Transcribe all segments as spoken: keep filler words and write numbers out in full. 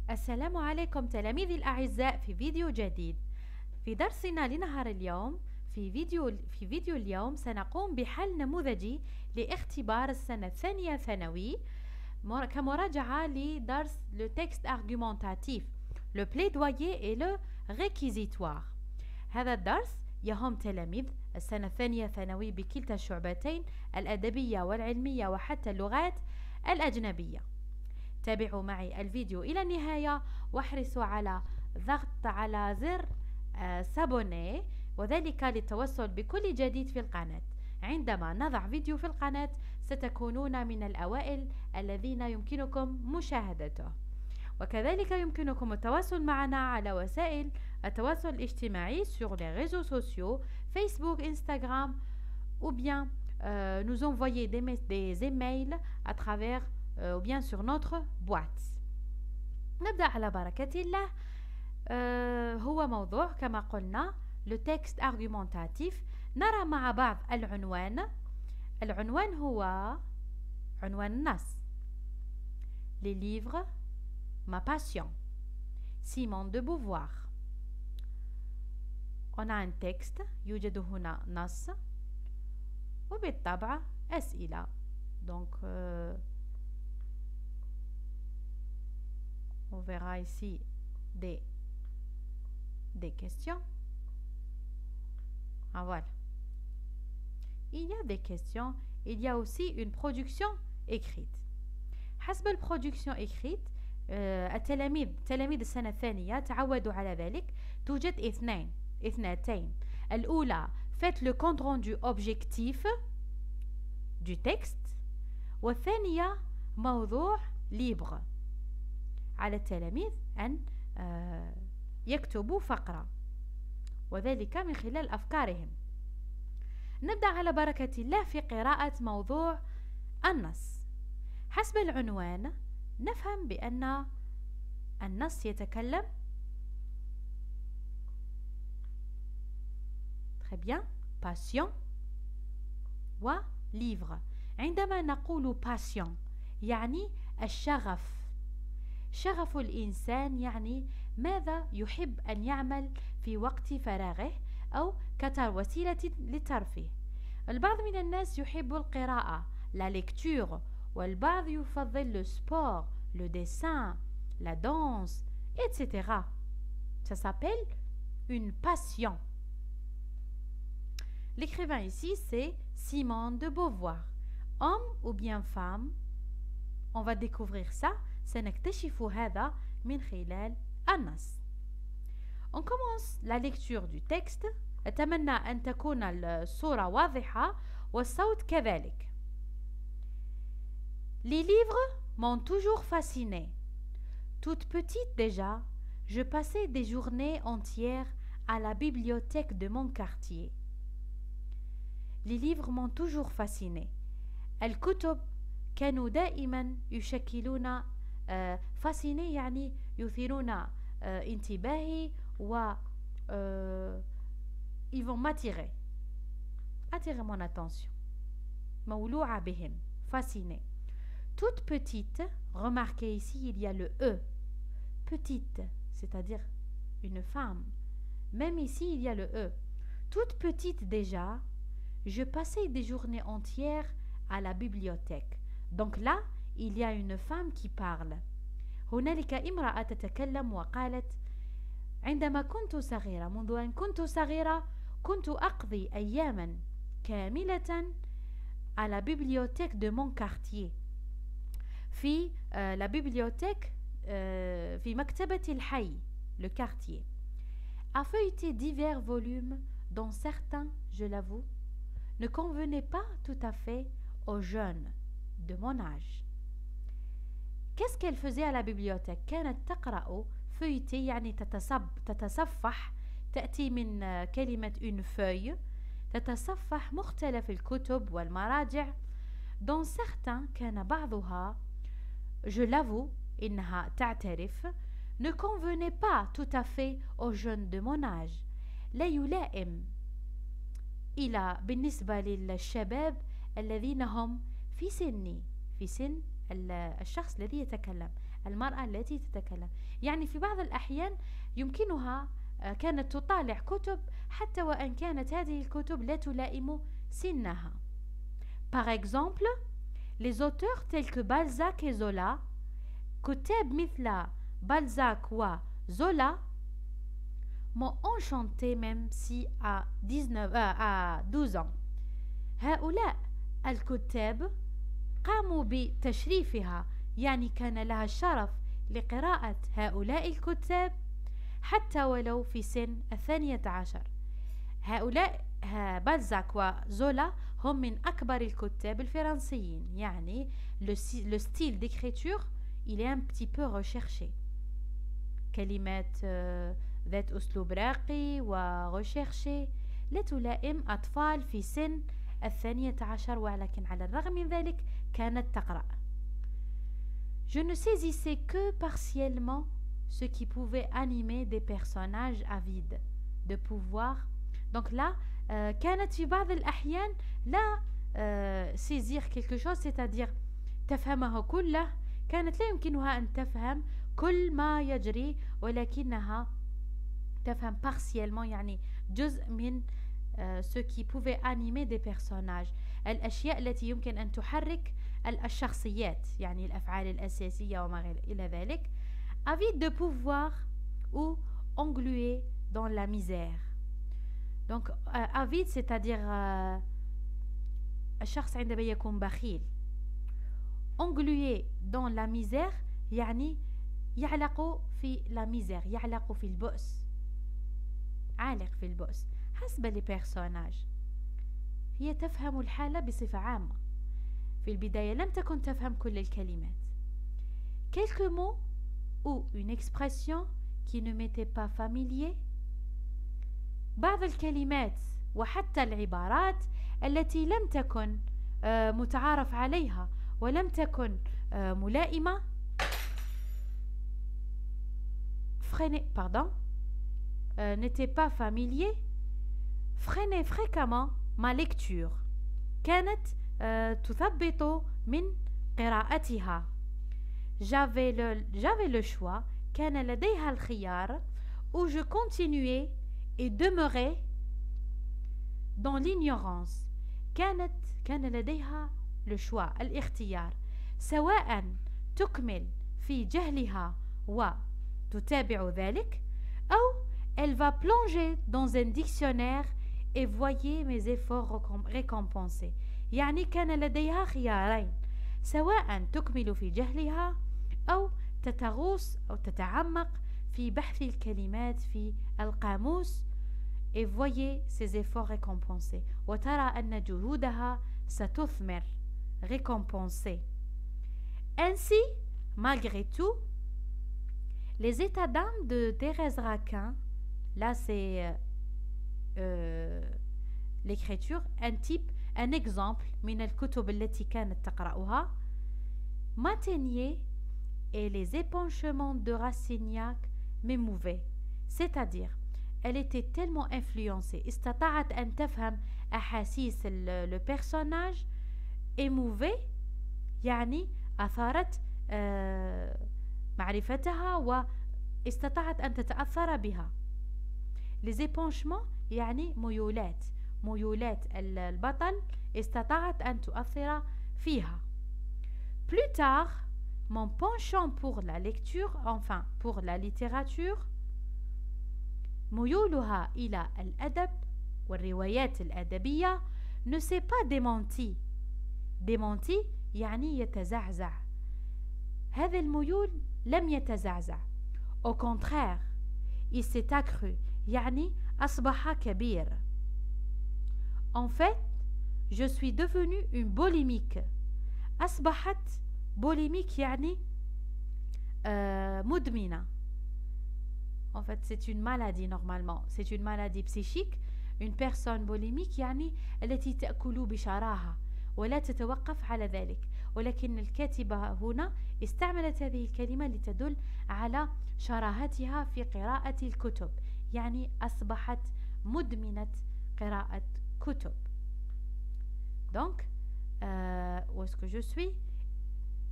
السلام عليكم تلاميذي الأعزاء في فيديو جديد. في درسنا لنهار اليوم في فيديو في فيديو اليوم سنقوم بحل نموذجي لاختبار السنة الثانية ثانوي كمراجعة لدرس le texte argumentatif, le plaidoyer et le réquisitoire. هذا الدرس يهم تلاميذ السنة الثانية ثانوي بكلتا الشعبتين الأدبية والعلمية وحتى اللغات الأجنبية. تابعوا معي الفيديو إلى النهاية واحرصوا على ضغط على زر سابوني، وذلك للتوصل بكل جديد في القناة. عندما نضع فيديو في القناة ستكونون من الأوائل الذين يمكنكم مشاهدته، وكذلك يمكنكم التواصل معنا على وسائل التواصل الاجتماعي sur les réseaux sociaux Facebook, Instagram, ou bien euh, nous envoyer des, des emails à travers euh, ou bien sur notre boîte. نبدأ على بركة الله. euh, هو موضوع كما قلنا le texte argumentatif. نرى مع بعض العنوان. العنوان هو عنوان النص: Les livres, ma passion. Simone de Beauvoir. On a un texte، يوجد هنا نص وبالطبع أسئلة. Donc euh, on verra ici des des questions. Ah voilà. Il y a des questions, il y a aussi une production écrite. حسب البرودكسيون écrite آه التلاميذ تلاميذ السنة الثانية تعودوا على ذلك. توجد اثنين اثنتين. الأولى faites le compte rendu objectif du texte، والثانية موضوع libre. على التلاميذ أن آه يكتبوا فقرة، وذلك من خلال أفكارهم. نبدأ على بركة الله في قراءة موضوع النص. حسب العنوان نفهم بأن النص يتكلم très bien passion و livre. عندما نقول passion يعني الشغف، شغف الإنسان، يعني ماذا يحب أن يعمل في وقت فراغه أو كوسيلة للترفيه. البعض من الناس يحب القراءة la lecture، والبعض يفضل le sport, le dessin, la danse, et cetera. Ça s'appelle une passion. L'écrivain ici, c'est Simone de Beauvoir. Homme ou bien femme, on va découvrir ça. سنكتشف هذا من خلال النص. On commence la lecture du texte. أتمنى أن تكون الصورة واضحة والصوت كذلك. Les livres m'ont toujours fascinée. Toute petite déjà, je passais des journées entières à la bibliothèque de mon quartier. Les livres m'ont toujours fascinée. الكتب كانوا دائما يشكلون fasciné يعني يثيرون انتباهي و ils vont m'attirer attirer mon attention. مولوعة بهم fasciné. Toute petite, remarquez ici il y a le e, petite, c'est-à-dire une femme. Même ici il y a le e. Toute petite déjà, je passais des journées entières à la bibliothèque. Donc là il y a une femme qui parle. هنالك امرأة تتكلم وقالت: عندما كنت صغيرة، منذ أن كنت صغيرة كنت أقضي أياما كاملة à la bibliothèque de mon quartier. في euh, la bibliothèque euh, في مكتبة الحي, le quartier. À feuilleter divers volumes dont certains, je l'avoue, ne convenaient pas tout à fait aux jeunes de mon âge. Qu'est-ce qu'elle faisait à la bibliothèque؟ كانت تقرأ feuilleter يعني تتصب تتصفح، تأتي من كلمة une feuille، تتصفح مختلف الكتب والمراجع. dont certains كان بعضها je l'avoue إنها تعترف ne convenait pas tout à fait aux jeunes de mon âge، لا يلائم إلى بالنسبة للشباب الذين هم في سني، في سن الشخص الذي يتكلم. المرأة التي تتكلم. يعني في بعض الأحيان يمكنها كانت تطالع كتب حتى وأن كانت هذه الكتب لا تلائم سنها. Par exemple, les auteurs tels que Balzac et Zola, كتاب مثل بالزاك وزولا, m'ont enchanté même si à dix-neuf à douze ans. هؤلاء الكتاب قاموا بتشريفها، يعني كان لها الشرف لقراءة هؤلاء الكتاب حتى ولو في سن الثانية عشر. هؤلاء بالزاك وزولا هم من أكبر الكتاب الفرنسيين. يعني le style d'écriture il est un petit peu recherché. كلمات ذات أسلوب راقي وريشيرشي لا تلائم أطفال في سن الثانية عشر، ولكن على الرغم من ذلك كانت تقرأ. Je ne saisissais que partiellement ce qui pouvait animer des personnages avides de pouvoir. Donc là, euh, كانت في بعض الأحيان لا euh, saisir quelque chose, c'est-à-dire تفهمه كله. كانت لا يمكنها أن تفهم كل ما يجري، ولكنها تفهم partiellement، يعني جزء من euh, ce qui pouvait animer des personnages، الأشياء التي يمكن أن تحرك الشخصيات، يعني الأفعال الأساسية وما إلى ذلك. Avide de pouvoir ou englué dans la misère. Donc euh, avide c'est-à-dire euh, الشخص عندما يكون بخيل. englué dans la misère يعني يعلق في la misère، يعلق في البؤس، عالق في البؤس. حسب البيرسوناج هي تفهم الحالة بصفة عامة. في البداية لم تكن تفهم كل الكلمات. quelques mots ou une expression qui ne m'était pas familier. بعض الكلمات وحتى العبارات التي لم تكن آه متعارف عليها ولم تكن آه ملائمة. freiner pardon euh, n'était pas familier. freiner fréquemment ma lecture. كانت euh, تثبط من قراءتها. j'avais le j'avais le choix. كان لديها الخيار. où je continuais et demeurais dans l'ignorance. كانت كان لديها le choix، الاختيار، سواء تكمل في جهلها وتتابع ذلك، أو elle va plonger dans un dictionnaire et voyez mes efforts récompensés. يعني كان لديها خيارين، سواء تكمل في جهلها أو تتغوص أو تتعمق في بحث الكلمات في القاموس et voyez ses efforts récompensés. وترى أن جهودها ستثمر récompensée. Ainsi, malgré tout, les états d'âme de Thérèse Raquin, là c'est euh, l'écriture, un type, un exemple من الكتب التي كانت تقرأها. Matenier et les épanchements de Rastignac m'émouvaient. C'est-à-dire, elle était tellement influencée. استطاعت أن تفهم أحاسيس le personnage. émouvée يعني أثارت آه معرفتها واستطاعت أن تتأثر بها. les épanchements يعني ميولات ميولات البطل استطاعت أن تؤثر فيها. plus tard, mon penchant pour la lecture, enfin pour la littérature، ميولها إلى الأدب والروايات الأدبية ne s'est pas démenti. démenti يعني يتزعزع. هذا الميول لم يتزعزع. au contraire il s'est accru يعني أصبح كبير. en fait je suis devenue une bolémique. أصبحت bolémique يعني euh, مدمنة. en fait c'est une maladie normalement, c'est une maladie psychique. une personne bolémique يعني التي تأكل بشراهة ولا تتوقف على ذلك، ولكن الكاتبة هنا استعملت هذه الكلمة لتدل على شراهتها في قراءة الكتب، يعني أصبحت مدمنة قراءة كتب. donc euh, où est-ce que je suis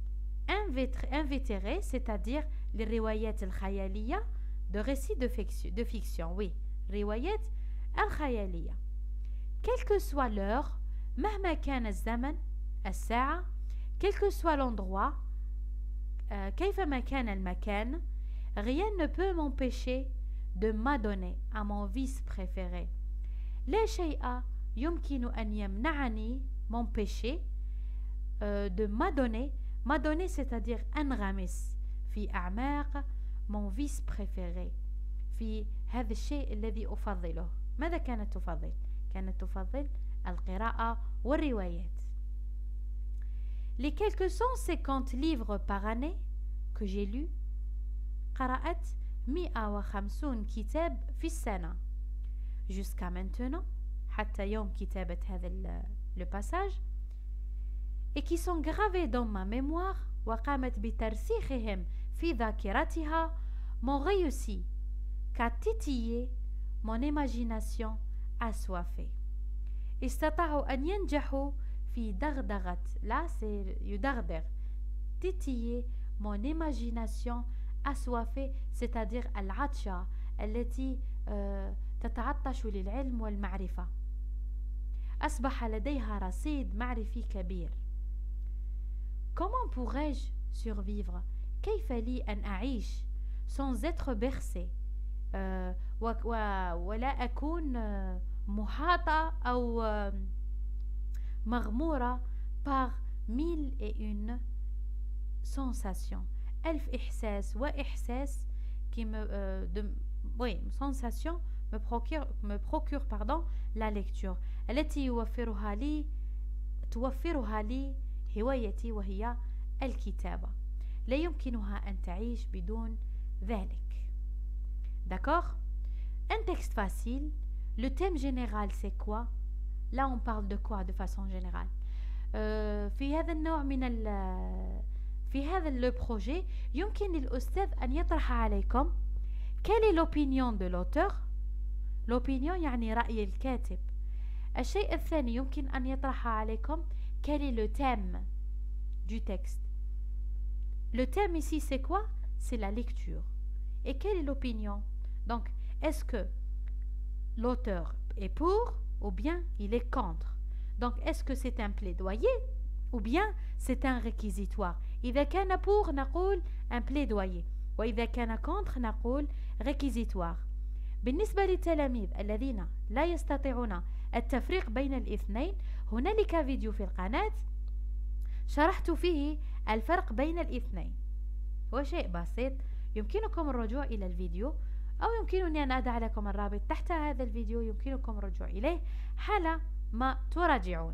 invétérés, c'est-à-dire les riwayat al-khayaliya, de récits de fiction, de fiction, oui, riwayat al-khayaliya. Quelle que soit l'heure, مهما كان الزمن الساعة, quel que soit l'endroit, euh, كيفما كان المكان, rien ne peut m'empêcher de m'adonner à mon vice préféré. لا شيء يمكن أن يمنعني, m'empêcher, euh, de m'adonner. M'adonner, c'est-à-dire انغمس في أعماق mon vice préféré, في هذا الشيء الذي أفضله. ماذا كانت تفضل؟ كانت تفضل القراءة والروايات. Les quelques cent cinquante livres par année que j'ai lus, قرأت مئة وخمسين كتاب في السنة. Jusqu'à maintenant, حتى يوم كتابة هذا le passage, et qui sont gravés dans ma mémoire, وقامت بترسيخهم في ذاكرتها, m'ont réussi qu'à titiller mon imagination assoiffée. استطاعوا أن ينجحوا في دغدغة, là c'est يدغدغ, titiller mon imagination assoiffée, c'est-à-dire العطشة التي تتعطش للعلم والمعرفة. أصبح لديها رصيد معرفي كبير. Comment pourrais-je survivre? كيف لي أن أعيش sans être bercé, euh, ولا أكون محاطة أو مغمورة par mille et une sensations. ألف إحساس وإحساس qui me, euh, de, oui, sensation me procure, me procure pardon, la lecture التي يوفرها لي توفرها لي هوايتي وهي الكتابة. لا يمكنها أن تعيش بدون ذلك. D'accord? Un texte facile. Le thème général c'est quoi? Là on parle de quoi de façon générale? euh, في هذا النوع من ال في هذا le projet يمكن للأستاذ أن يطرح عليكم quelle est l'opinion de l'auteur. L'opinion يعني رأي الكاتب. الشيء الثاني يمكن أن يطرح عليكم quel est le thème du texte. Le thème ici c'est quoi? C'est la lecture. Et quelle est l'opinion? Donc est-ce que l'auteur est pour ou bien il est contre? Donc est-ce que c'est un plaidoyer ou bien c'est un réquisitoire? إذا كان pour نقول un plaidoyer, وإذا كان contre نقول réquisitoire. بالنسبة للتلاميذ الذين لا يستطيعون التفريق بين الاثنين، هنالك فيديو في القناة شرحت فيه الفرق بين الاثنين. هو شيء بسيط، يمكنكم الرجوع إلى الفيديو أو يمكنني أن أضع لكم الرابط تحت هذا الفيديو، يمكنكم الرجوع إليه حال ما تراجعون.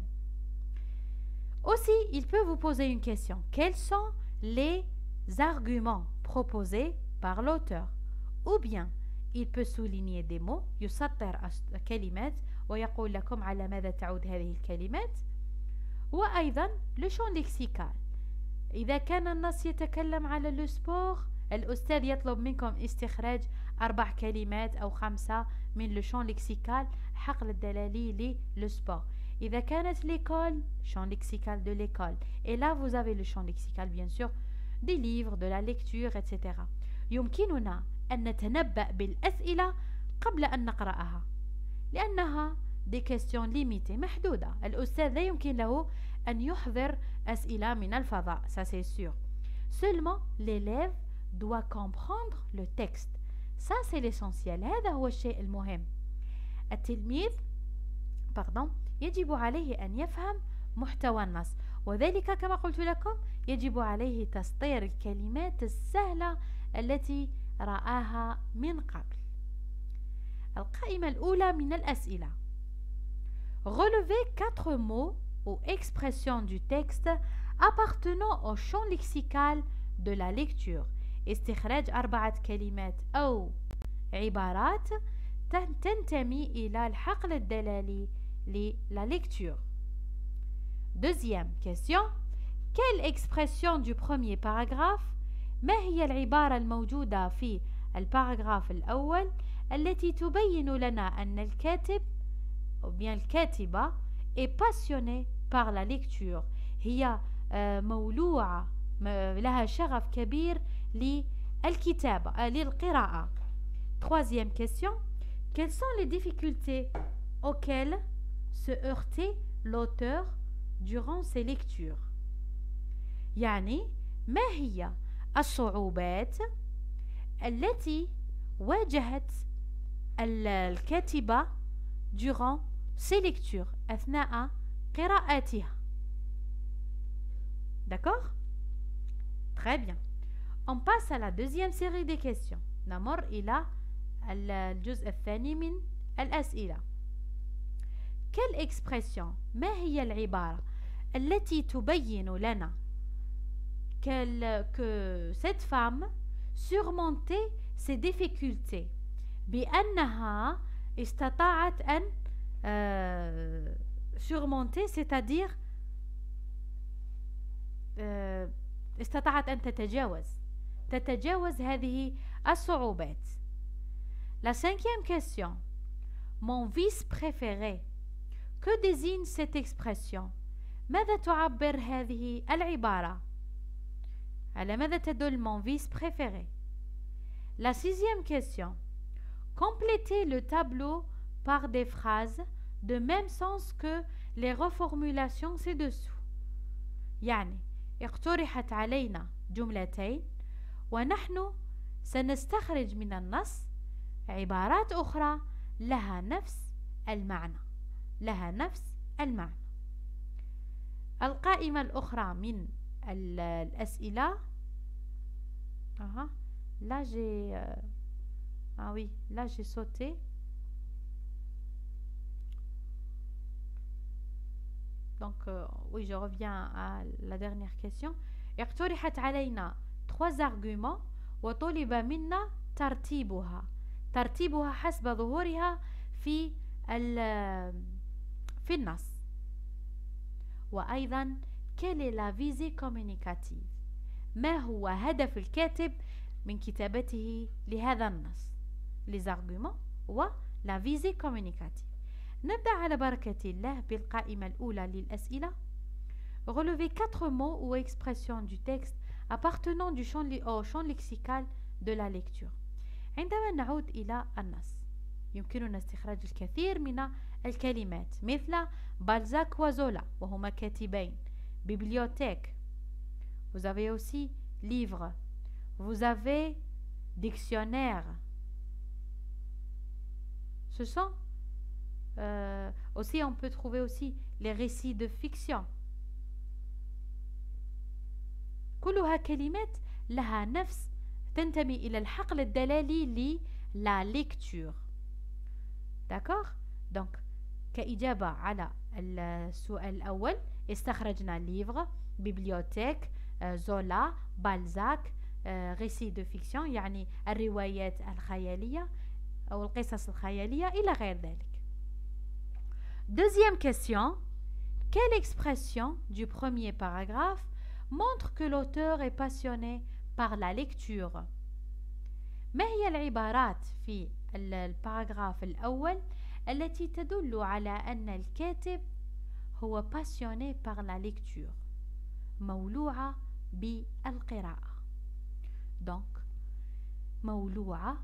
Aussi, il peut vous poser une question. Quels sont les arguments proposés par l'auteur? Ou bien, il peut souligner des mots، يسطر كلمات ويقول لكم على ماذا تعود هذه الكلمات. وأيضا le champ lexical. إذا كان النص يتكلم على le sport، الأستاذ يطلب منكم استخراج أربع كلمات أو خمسة من le champ lexical، حقل الدلالي le sport. إذا كانت l'école، champ lexical de l'école. Et là vous avez le champ lexical bien sûr des livres, de la lecture, et cetera. يمكننا أن نتنبأ بالأسئلة قبل أن نقرأها، لأنها des questions limitées محدودة. الأستاذ لا يمكن له أن يحضر أسئلة من الفضاء، ça c'est sûr. Seulement l'élève doit comprendre le texte. Ça c'est l'essentiel. هذا هو الشيء المهم. التلميذ pardon يجب عليه أن يفهم محتوى النص، وذلك كما قلت لكم يجب عليه تسطير الكلمات السهلة التي رآها من قبل. القائمة الأولى من الأسئلة. Relevez quatre mots ou expressions du texte appartenant au champ lexical de la lecture. استخراج أربعة كلمات أو عبارات تنتمي إلى الحقل الدلالي la lecture. Deuxième question. Quelle expression du premier paragraphe؟ ما هي العبارة الموجودة في الباراغراف الأول التي تبين لنا أن الكاتب أو bien الكاتبة est passionné par la lecture، هي مولوعة لها شغف كبير للكتابة للقراءة. Troisième question. Quelles sont les difficultés auxquelles se heurtait l'auteur durant ses lectures؟ يعني ما هي الصعوبات التي واجهت الكاتبة durant ses lectures أثناء قراءتها. D'accord? Très bien. On passe à la deuxième série des questions. نمر إلى الجزء الثاني من الأسئلة. Quelle expression ما هي العبارة التي تبين لنا que cette femme surmontait ses difficultés بأنها استطاعت أن euh, surmonter c'est-à-dire euh, استطاعت أن تتجاوز تتجاوز هذه الصعوبات. La cinquième question. Mon vice préféré. Que désigne cette expression؟ ماذا تعبر هذه العبارة؟ على ماذا تدل mon vice préféré؟ La sixième question. Complétez le tableau par des phrases de même sens que les reformulations ci-dessous. يعني اقترحت علينا جملتين ونحن سنستخرج من النص عبارات أخرى لها نفس المعنى لها نفس المعنى. القائمة الأخرى من الأسئلة. آه. Là j'ai euh... ah oui, là j'ai sauté. Donc euh, oui, je reviens à la dernière question. اقترحت علينا trois arguments وطلب منا ترتيبها ترتيبها حسب ظهورها في في النص. وأيضا quelle est la visée communicative؟ ما هو هدف الكاتب من كتابته لهذا النص؟ les arguments و la visée communicative. نبدأ على بركة الله بالقائمة الأولى للأسئلة. Relevez quatre mots ou expressions du texte appartenant du champ, au champ lexical de la lecture. عندما نعود إلى النص يمكننا استخراج الكثير من الكلمات مثل بالزاك وزولا وهما كاتبين. bibliothèque. Vous avez aussi livre. Vous avez dictionnaire. Ce sont euh, aussi on peut trouver aussi les récits de fiction. كلها كلمات لها نفس تنتمي إلى الحقل الدلالي ل la lecture. D'accord? Donc كإجابة على السؤال الأول استخرجنا livre, bibliothèque, زولا, بالزاك, récit de fiction يعني الروايات الخيالية أو القصص الخيالية إلى غير ذلك. Deuxième question. Quelle expression du premier paragraphe montre que l'auteur est passionné par la lecture؟ ما هي العبارات في الباراجراف الأول التي تدل على أن الكاتب هو passionné par la lecture مولوعة بالقراءة؟ donc مولوعة.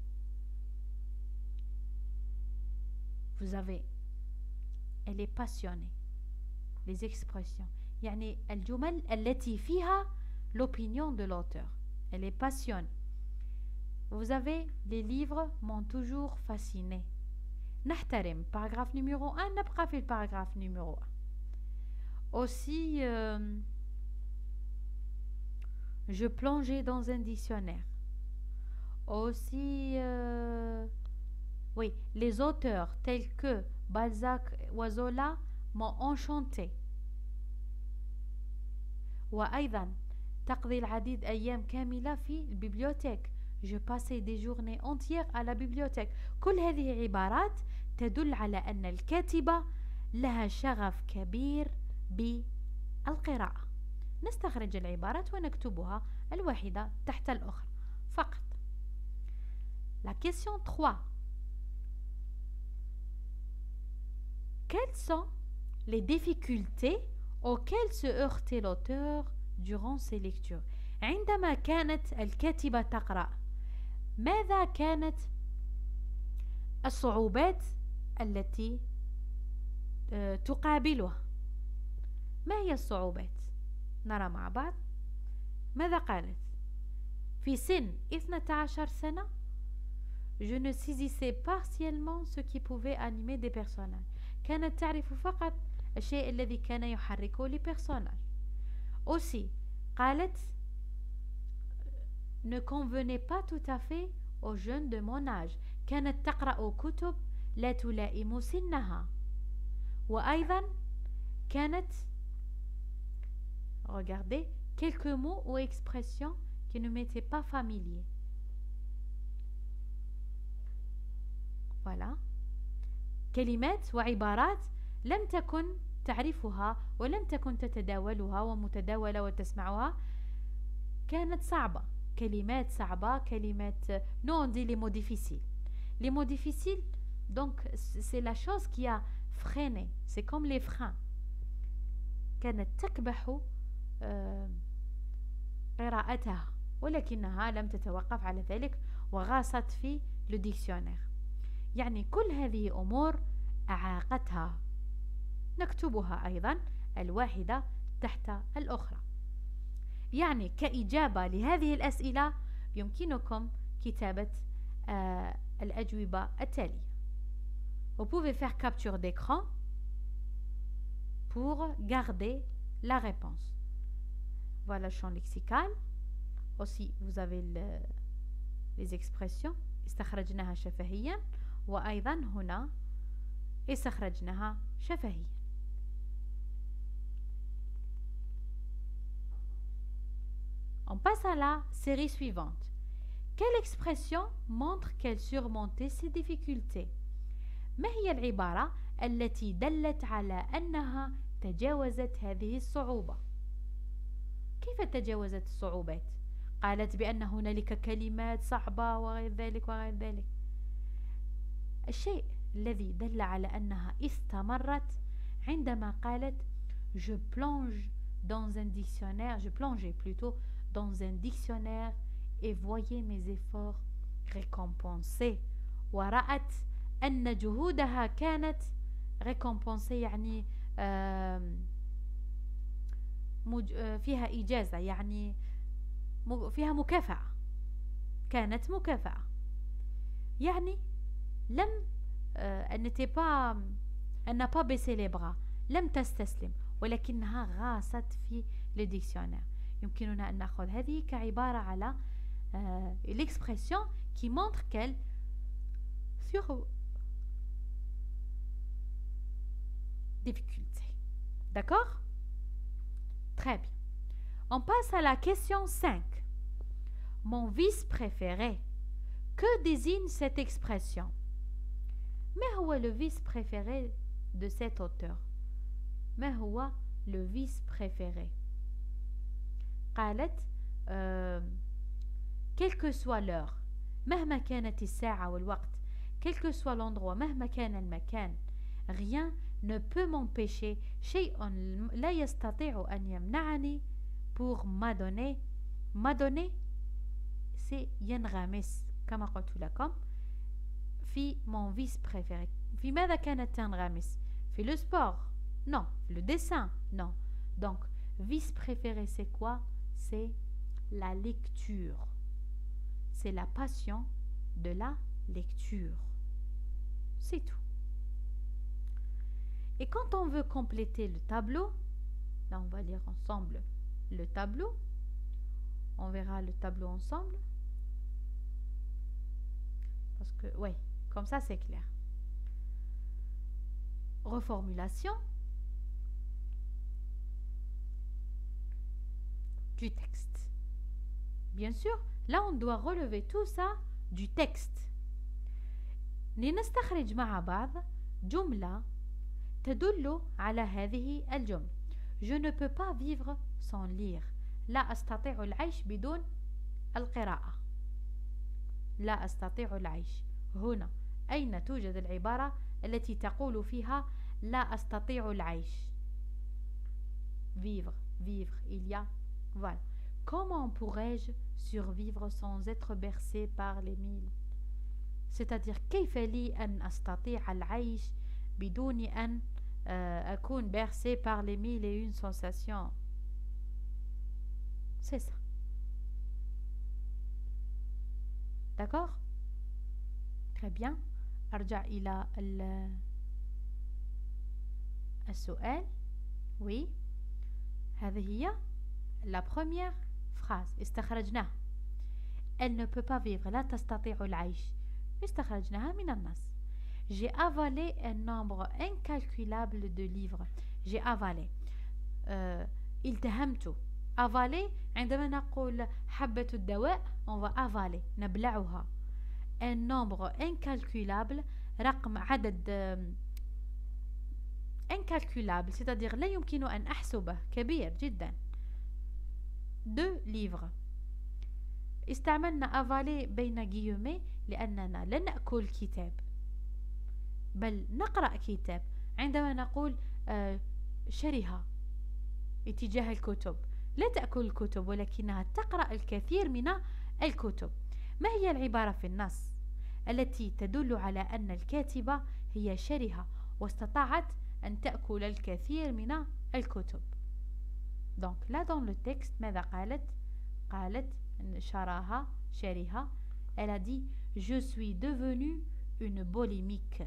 Vous avez elle est passionnée. Les expressions يعني الجمل التي فيها l'opinion de l'auteur. Elle est passionnée. Vous avez les livres m'ont toujours fasciné. نحترم paragraphe numéro un. نبقى في paragraphe numéro un. Aussi euh, je plongeais dans un dictionnaire. Aussi euh, oui, les auteurs tels que Balzac ou Zola m'ont enchanté. وأيضا تقضي العديد أيام كاملة في البيبليوتيك. Je passais des journées entières à la bibliothèque. كل هذه عبارات تدل على أن الكاتبة لها شغف كبير بالقراءة. نستخرج العبارات ونكتبها الواحدة تحت الأخرى فقط. La question trois. Quelles sont les difficultés auxquelles se heurtait l'auteur durant ses lectures. عندما كانت الكاتبة تقرأ ماذا كانت الصعوبات التي تقابلها؟ ما هي الصعوبات؟ نرى مع بعض. ماذا قالت؟ في سن اثنتي عشرة سنة je ne saisissais partiellement ce qui pouvait animer des personnages. كانت تعرف فقط الشيء الذي كان يحركه لبيرسوناج. aussi قالت ne convenait pas tout à fait aux jeunes de mon âge. كانت تقرأ كتب لا تلائم سنها. وأيضا كانت regardez quelques mots ou expressions qui ne m'étaient pas familiers. voilà كلمات وعبارات لم تكن تعرفها ولم تكن تتداولها ومتداولة وتسمعها. كانت صعبة، كلمات صعبة، كلمات non on dit les mots difficiles. les mots difficiles donc c'est la chose qui a freiné, c'est comme les freins. كانت تكبح قراءتها ولكنها لم تتوقف على ذلك وغاصت في le dictionnaire. يعني كل هذه أمور أعاقتها. نكتبها أيضا الواحدة تحت الأخرى. يعني كإجابة لهذه الأسئلة يمكنكم كتابة آه الأجوبة التالية. Vous pouvez faire capture d'écran pour garder la réponse. Voilà le champ lexical. Aussi, vous avez le, les expressions. استخرجناها شفهيا وأيضا هنا استخرجناها شفهيا. On passe à la série suivante. Quelle expression montre qu'elle surmontait ses difficultés؟ ما هي العبارة التي دلت على أنها تجاوزت هذه الصعوبة؟ كيف تجاوزت الصعوبات؟ قالت بأن هنالك كلمات صعبة وغير ذلك وغير ذلك. الشيء الذي دل على أنها استمرت عندما قالت je plonge dans un dictionnaire, je plongeais plutôt dans un dictionnaire et voyais mes efforts récompensés. ورأت أن جهودها كانت récompensée يعني فيها إجازة، يعني فيها مكافأة، كانت مكافأة. يعني لم elle n'était pas elle n'a pas baissé les bras، لم تستسلم، ولكنها غاصت في le dictionnaire. يمكننا أن نأخذ هذه كعبارة على l'expression qui montre qu'elle sur difficulté. D'accord? Très bien. On passe à la question cinq. Mon vice préféré. Que désigne cette expression? ما هو le vice préféré de cet auteur? ما هو le vice préféré? قالت euh, quelle que soit l'heure، مهما كانت الساعة والوقت، quel que soit l'endroit، مهما كان المكان، rien ne peut m'empêcher، شيء لا يستطيع أن يمنعني pour m'adonner. m'adonner c'est ينغمس كما قلت لكم في mon vice préféré. في ماذا كانت تنغمس؟ في le sport؟ non. le dessin؟ non. donc vice préféré c'est quoi? c'est la lecture, c'est la passion de la lecture, c'est tout. Et quand on veut compléter le tableau, là on va lire ensemble le tableau, on verra le tableau ensemble parce que oui, comme ça c'est clair. Reformulation du texte. Bien sûr, là on doit relever tout ça du texte. لنستخرج مع بعض جملة تدل على هذه الجملة. Je ne peux pas vivre sans lire. لا أستطيع العيش بدون القراءة. لا أستطيع العيش. هنا أين توجد العبارة التي تقول فيها لا أستطيع العيش؟ vivre, vivre, il y a Voilà. Comment pourrais-je survivre sans être bercé par les mille? C'est-à-dire كيف لي أن أستطيع العيش بدون أن أكون bercé par les mille et une sensations. C'est ça. D'accord? Très bien. أرجع إلى السؤال. Oui. هذه هي la première phrase. استخرجناها. Elle ne peut pas vivre. لا تستطيع العيش. استخرجناها من النص. J'ai avalé un nombre incalculable de livres. J'ai avalé. euh, التهمت. avalé عندما نقول حبة الدواء on va avaler نبلعها. un nombre incalculable رقم عدد incalculable c'est-à-dire لا يمكن أن أحسبه كبير جدا. deux livres. استعملنا avaler بين جيومي لأننا لا نأكل كتاب بل نقرأ كتاب. عندما نقول آه شرها اتجاه الكتب لا تأكل الكتب ولكنها تقرأ الكثير من الكتب. ما هي العبارة في النص التي تدل على أن الكاتبة هي شرهة واستطاعت أن تأكل الكثير من الكتب؟ donc là dans le texte ماذا قالت؟ قالت شراها شرها. elle a dit je suis devenue une bolémique.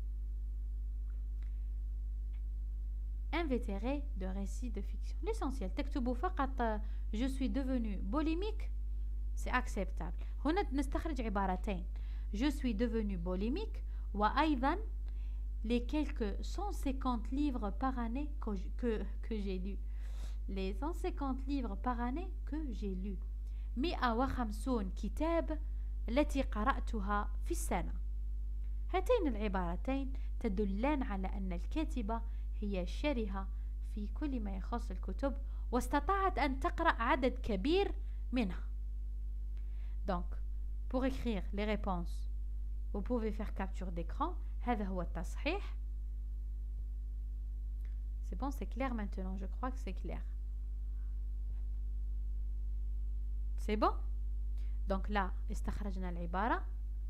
invétéré de récits de fiction. l'essentiel تكتبوا فقط je suis devenue bolémique c'est acceptable. هنا نستخرج عبارتين je suis devenue bolémique وأيضا les quelques cent cinquante livres par année que, que, que j'ai lu. les cent cinquante livres par année que j'ai lu. مئة وخمسون كتاب التي قرأتها في السنة. هاتين العبارتين تدلان على أن الكاتبة هي شرهة في كل ما يخص الكتب واستطاعت أن تقرأ عدد كبير منها. donc pour écrire les réponses vous pouvez faire capture d'écran. هذا هو التصحيح. c'est bon, c'est clair maintenant, je crois que c'est clair. c'est bon. donc là استخرجنا العبارة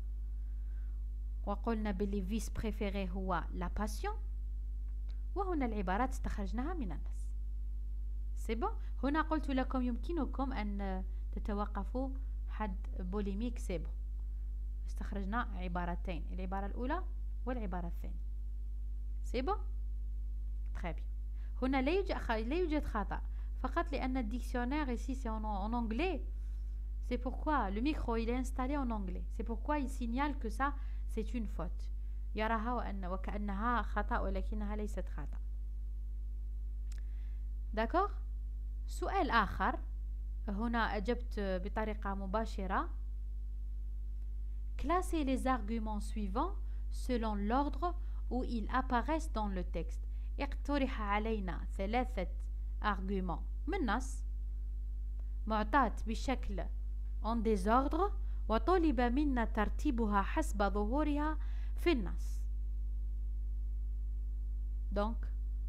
وقلنا باللي فيس بريفيري هو لا باسيون وهنا العبارات استخرجناها من النص. c'est bon. هنا قلت لكم يمكنكم أن تتوقفوا حد بوليميك. c'est bon. استخرجنا عبارتين العبارة الأولى والعبارة الثانية. c'est bon. très bien. هنا لا يوجد لا يوجد خطأ فقط لأن الديكسيونير ici c'est en, en anglais. c'est pourquoi le micro il est installé en anglais. c'est pourquoi il signale que ça c'est une faute. يراها وأن وكأنها خطأ ولكنها ليست خطأ. d'accord. سؤال آخر هنا أجبت بطريقة مباشرة. classez les arguments suivants selon l'ordre où ils apparaissent dans le texte. اقترح علينا ثلاثة arguments من النص معطاة بشكل en désordre وطلب منا ترتيبها حسب ظهورها في النص. donc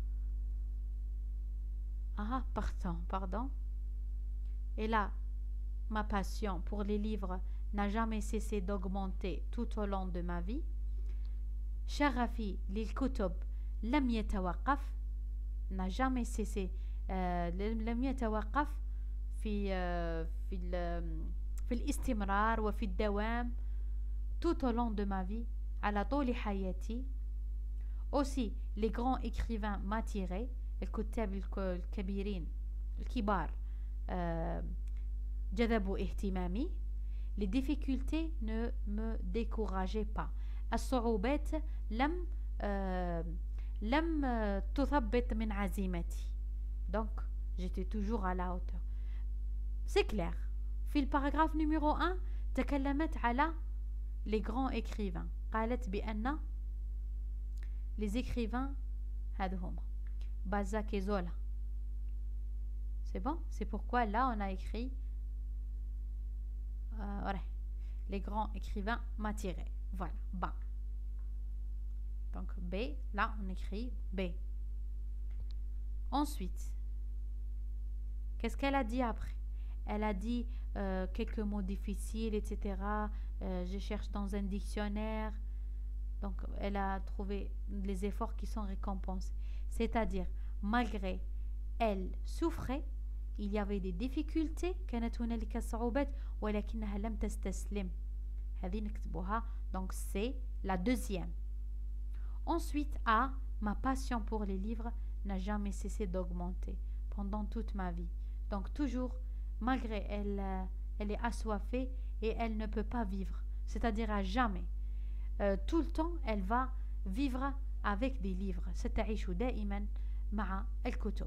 ah pardon pardon et là ma passion pour les livres n'a jamais cessé d'augmenter tout au long de ma vie. شغفي للكتب لم يتوقف n'a jamais cessé euh, لم يتوقف في euh, في في الاستمرار وفي الدوام tout au long de ma vie على طول حياتي. aussi les grands écrivains m'attiraient الكتاب الكبيرين الكبار euh, جذبوا اهتمامي. les difficultés ne me décourageaient pas. الصعوبات لم euh, لم تثبط من عزيمتي. donc j'étais toujours à la hauteur. c'est clair. في الباراغراف numéro un تكلمت على les grands écrivains. قالت بأن les écrivains هذا هما Balzac et Zola. c'est bon. c'est pourquoi là on a écrit euh, voilà. les grands écrivains m'attiraient. voilà. Bon. donc B, là on écrit B. ensuite Qu'est-ce qu'elle a dit après? Elle a dit euh, quelques mots difficiles, et cetera. Euh, je cherche dans un dictionnaire. Donc, elle a trouvé les efforts qui sont récompensés. C'est-à-dire, malgré elle souffrait, il y avait des difficultés. كانت هنالك صعوبات ولكنها لم تستسلم. هذه نكتبوها. Donc, c'est la deuxième. Ensuite, A, ma passion pour les livres n'a jamais cessé d'augmenter pendant toute ma vie. Donc, toujours, malgré elle, euh, elle est assoiffée et elle ne peut pas vivre. C'est-à-dire à jamais. Euh, tout le temps, elle va vivre avec des livres. ستعيش دائما مع الكتب.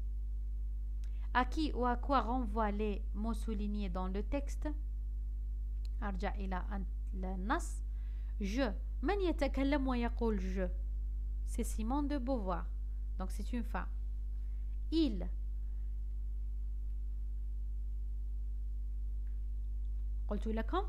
À qui ou à quoi renvoient les mots soulignés dans le texte? أرجع إلى النص. Je. من يتكلم ويقول je? C'est Simone de Beauvoir. Donc c'est une femme. Il. قلت لكم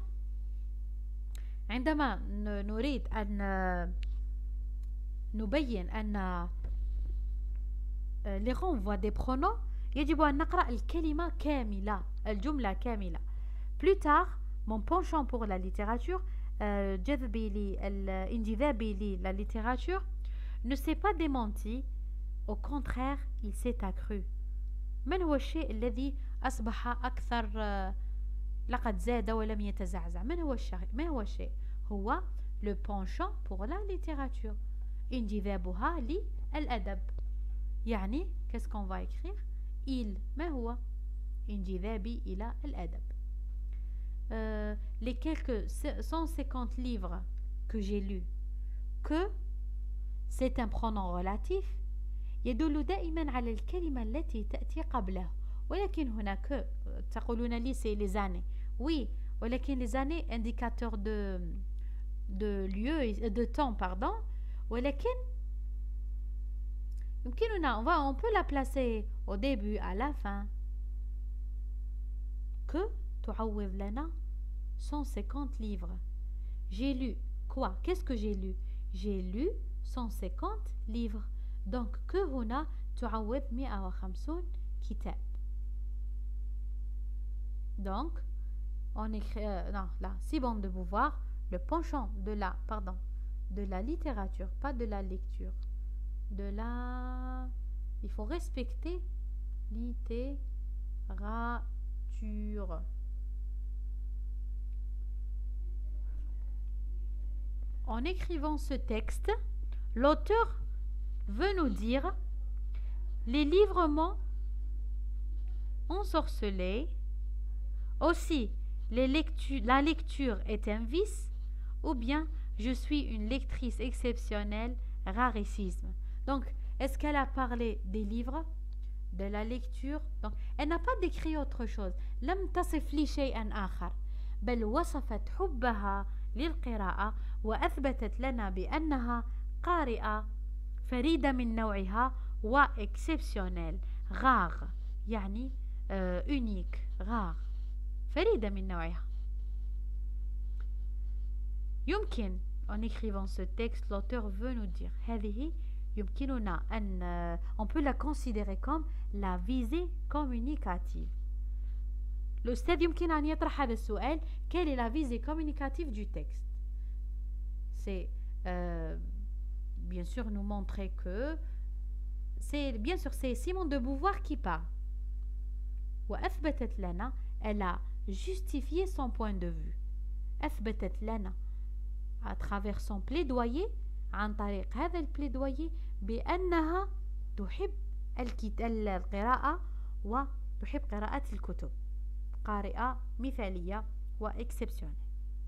عندما نريد أن نبين أن les renvois des pronoms يجب أن نقرأ الكلمة كاملة الجملة كاملة. Plus tard, mon penchant pour la littérature, جذبي لي الانجذابي لي la littérature ne s'est pas démenti. Au contraire, il s'est accru. من هو الشيء الذي أصبح أكثر لقد زاد ولم يتزعزع؟ من هو الشيء؟ ما هو الشيء؟ هو le penchant pour la littérature. انجذابها للأدب. يعني qu'est-ce qu'on va écrire? Il. ما هو؟ انجذابي إلى الأدب. Euh, les quelques cent cinquante livres que j'ai lus, que c'est un pronom relatif يدل دائما على الكلمة التي تأتي قبله. ولكن هناك تقولون لي c'est les années. Oui, ولكن les années indicateur de de lieu de temps pardon. ولكن يمكننا on va on peut la placer au début à la fin. Que تعوض لنا cent cinquante livres. J'ai lu quoi? Qu'est-ce que j'ai lu? J'ai lu cent cinquante livres. Donc que هنا تعوض مئة وخمسين كتاب. Donc on écrit euh, non là Simone de Beauvoir, le penchant de la pardon de la littérature, pas de la lecture, de la il faut respecter littérature. En écrivant ce texte, l'auteur veut nous dire les livres m'ont ensorcelé. Aussi, les lectures, la lecture est un vice, ou bien je suis une lectrice exceptionnelle, rarissime. Donc, est-ce qu'elle a parlé des livres, de la lecture? Donc, elle n'a pas décrit autre chose. لم تصف لي شيئا آخر بل وصفت حبها للقراءة وأثبتت لنا بأنها قارئة فريدة من نوعها وإكسبسيونيل rare يعني euh, unique rare فريدة من نوعها. يمكن en écrivant ce texte l'auteur veut nous dire هذه يمكننا أن on peut la considérer comme la visée communicative. الأستاذ يمكن أن يطرح هذا السؤال quelle est la visée communicative du texte? C'est euh, bien sûr nous montrer que c'est bien sûr c'est Simone de Beauvoir qui parle. وأثبتت لنا elle a justifié son point de vue. أثبتت لنا à travers son plaidoyer عن طريق هذا البليدوير بأنها تحب القراءة وتحب قراءة الكتب. قارئة مثالية وexceptionnelle.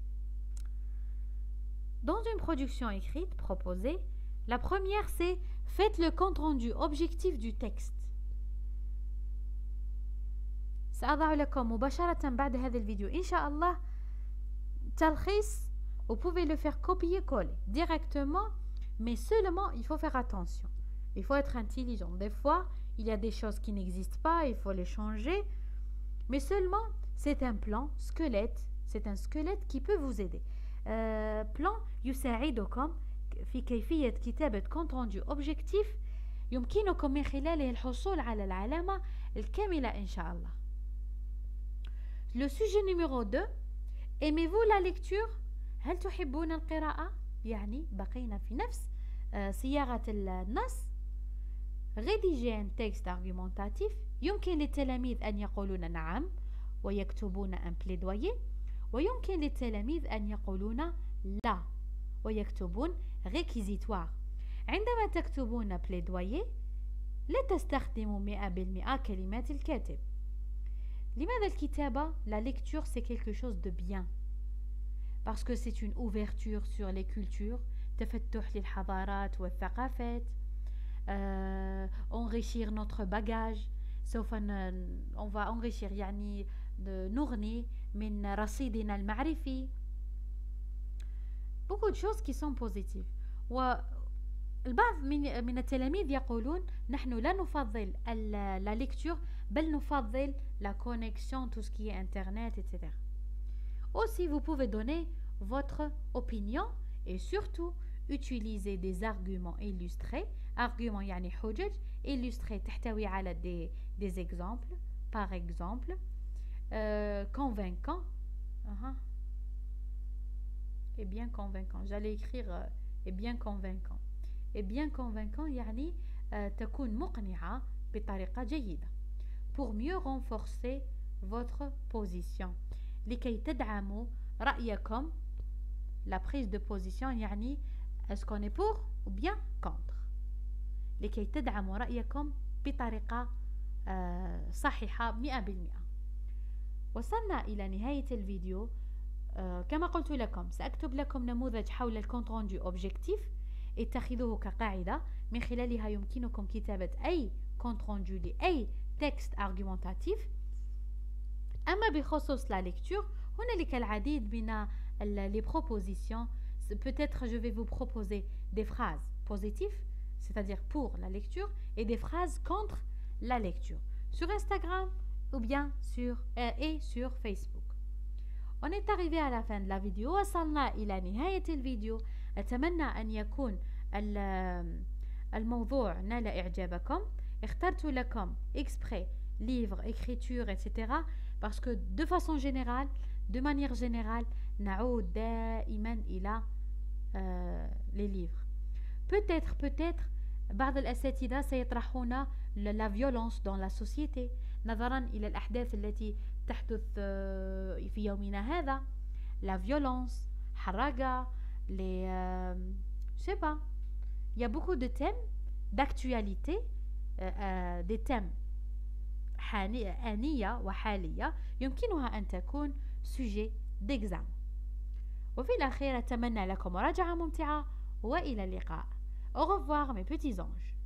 Dans une production écrite proposée, la première c'est faites le compte rendu objectif du texte. سأضع لكم مباشرة بعد هذا الفيديو إن شاء الله تلخيص. Vous pouvez le faire copier-coller directement, mais seulement il faut faire attention. Il faut être intelligent. Des fois, il y a des choses qui n'existent pas, il faut les changer. Mais seulement, c'est un plan squelette. C'est un squelette qui peut vous aider. Euh, plan يساعدكم في كيفية كتابة compte rendu objectif. يمكنكم من خلاله الحصول على العلامة الكاملة إن شاء الله. Le sujet numéro deux. Aimez-vous la lecture؟ هل تحبون القراءة؟ يعني بقينا في نفس صياغة النص. Rédiger un texte argumentatif. يمكن للتلاميذ أن يقولون نعم ويكتبون un plaidoyer، ويمكن للتلاميذ أن يقولون لا ويكتبون réquisitoire. عندما تكتبون plaidoyer لا تستخدموا مئة بالمئة كلمات الكاتب. لماذا الكتابة؟ La lecture c'est quelque chose de bien parce que c'est une ouverture sur les cultures، تفتح للحضارات والثقافات، euh, enrichir notre bagage، سوف ن... on va enrichir يعني نغني من رصيدنا المعرفي. beaucoup de choses qui sont positives. والبعض من من التلاميذ يقولون نحن لا نفضل la lecture بل نفضل la connexion, tout ce qui est internet, et cetera. Aussi, vous pouvez donner votre opinion et surtout utiliser des arguments illustrés. Arguments يعني حجج illustrés تحتوي على des, des exemples. Par exemple, euh, convaincant. Uh-huh. Et bien convaincant. J'allais écrire euh, et bien convaincant. Et bien convaincant يعني euh, تكون مقنعة بطريقة جيدة. Pour mieux renforcer votre position. لكي تدعموا رأيكم. La prise de position يعني est-ce qu'on est pour ou bien contre. لكي تدعموا رأيكم بطريقة آه صحيحة مئة بالمئة. وصلنا إلى نهاية الفيديو. آه كما قلت لكم سأكتب لكم نموذج حول الكونت روندو أوبجكتيف، اتخذوه كقاعدة من خلالها يمكنكم كتابة أي كونت روندو لأي تكست argumentatif. أما بخصوص la lecture هنالك العديد من les propositions. Peut-être je vais vous proposer des phrases positives, c'est-à-dire pour la lecture, et des phrases contre la lecture sur Instagram ou bien sur euh, et sur Facebook. On est arrivé à la fin de la vidéo. وصلنا إلى نهاية الفيديو. أتمنى أن يكون الموضوع نال إعجابكم. اخترت لكم exprès livre, écriture, et cetera parce que de façon générale, de manière générale, نعود دائما إلى euh, les livres. Peut-être, peut-être بعض الأساتذة سيطرحون la violence dans la société نظرا إلى الأحداث التي تحدث في يومنا هذا. La violence, حراقة, les euh, je sais pas. Il y a beaucoup de thèmes d'actualité, euh, euh, des thèmes آنية وحالية يمكنها أن تكون sujet d'examen. وفي الأخير أتمنى لكم مراجعة ممتعة وإلى اللقاء. Au revoir mes petits anges.